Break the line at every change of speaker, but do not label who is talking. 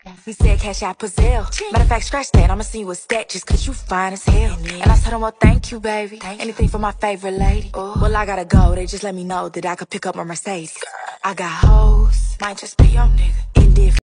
He said cash out Pazelle. Matter of fact, scratch that, I'ma send you a stack just cause you fine as hell. And I told him, well, thank you, baby. Anything for my favorite lady. Well, I gotta go, they just let me know that I could pick up my Mercedes. I got hoes, might just be your nigga. Indifferent.